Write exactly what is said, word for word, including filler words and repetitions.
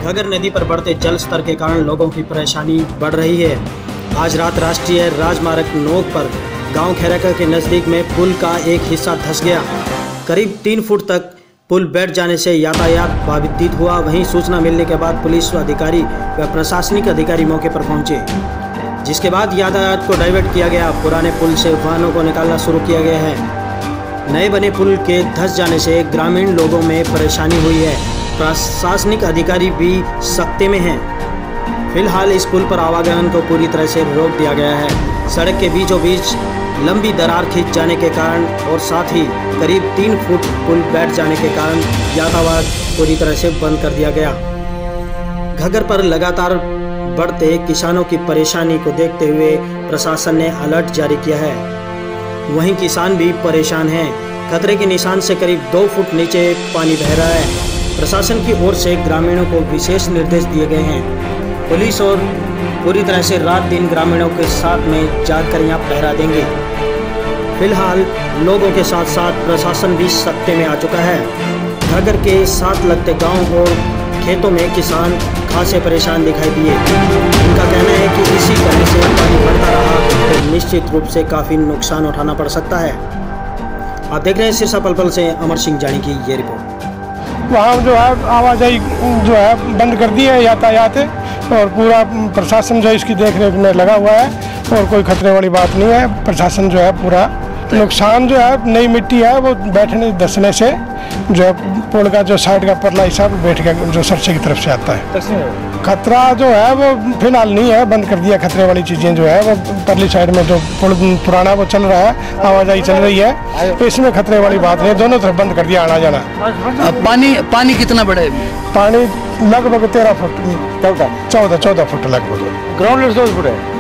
घगर नदी पर बढ़ते जल स्तर के कारण लोगों की परेशानी बढ़ रही है। आज रात राष्ट्रीय राजमार्ग नोक पर गांव खैराका के नज़दीक में पुल का एक हिस्सा धंस गया। करीब तीन फुट तक पुल बैठ जाने से यातायात बाधित हुआ। वहीं सूचना मिलने के बाद पुलिस अधिकारी व प्रशासनिक अधिकारी मौके पर पहुंचे, जिसके बाद यातायात को डाइवर्ट किया गया। पुराने पुल से वाहनों को निकालना शुरू किया गया है। नए बने पुल के धंस जाने से ग्रामीण लोगों में परेशानी हुई है। प्रशासनिक अधिकारी भी सख्ते में हैं। फिलहाल इस पुल पर आवागमन को पूरी तरह से रोक दिया गया है। सड़क के बीचों बीच लंबी दरार खिंच जाने के कारण और साथ ही करीब तीन फुट पुल बैठ जाने के कारण यातायात पूरी तरह से बंद कर दिया गया। घगर पर लगातार बढ़ते किसानों की परेशानी को देखते हुए प्रशासन ने अलर्ट जारी किया है। वहीं किसान भी परेशान हैं। खतरे के निशान से करीब दो फुट नीचे पानी बह रहा है। प्रशासन की ओर से ग्रामीणों को विशेष निर्देश दिए गए हैं। पुलिस और पूरी तरह से रात दिन ग्रामीणों के साथ में जाकर यहाँ पहरा देंगे। फिलहाल लोगों के साथ साथ प्रशासन भी सख्ते में आ चुका है। घगर के साथ लगते गांव और खेतों में किसान खासे परेशान दिखाई दिए। उनका कहना है कि इसी तरह से पानी बढ़ता रहा तो निश्चित रूप से काफ़ी नुकसान उठाना पड़ सकता है। आप देख रहे हैं सिरसा पलपल से अमर सिंह जानी की ये रिपोर्ट। वहाँ जो है आवाजाही जो है बंद कर दी है यातायात, और पूरा प्रशासन जो है इसकी देख रेख में लगा हुआ है और कोई खतरे वाली बात नहीं है। प्रशासन जो है पूरा नुकसान जो है नई मिट्टी है वो बैठने धंसने से जो है पुल का जो साइड का परला हिस्सा बैठ गया जो सरसे की तरफ से आता है। खतरा जो है वो फिलहाल नहीं है, बंद कर दिया। खतरे वाली चीज़ें जो है वो परली साइड में जो पुल पुराना वो चल रहा है, आवाजाही चल रही है, तो इसमें खतरे वाली बात नहीं है। दोनों तरफ बंद कर दिया आना जाना। पानी पानी कितना बड़ा है? पानी लगभग तेरह फुट चौदह चौदह फुट लगभग। ग्राउंड लेवल फुट है।